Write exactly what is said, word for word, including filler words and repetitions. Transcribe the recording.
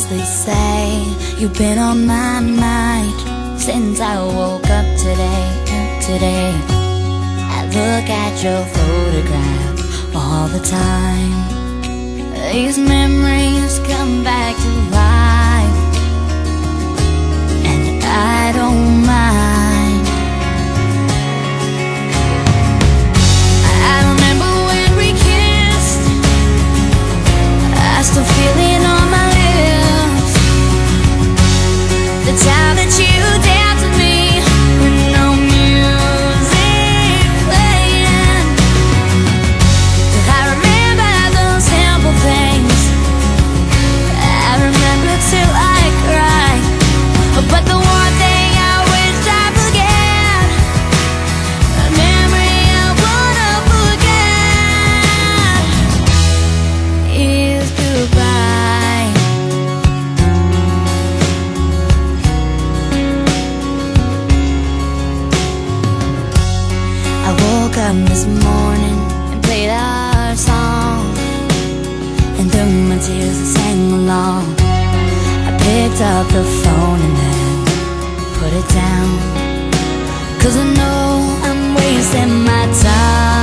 they say you've been on my mind since I woke up today, today. I look at your photograph all the time. These memories come back to life, and I don't mind. I remember when we kissed, I still feel it on my lips. The time that you danced with me with no music playing. I remember those simple things, I remember till I cry. But the one thing I wish I forget, a memory I wanna forget, is goodbye. I woke up this morning and played our song, and through my tears I sang along. I picked up the phone and then put it down, 'cause I know I'm wasting my time.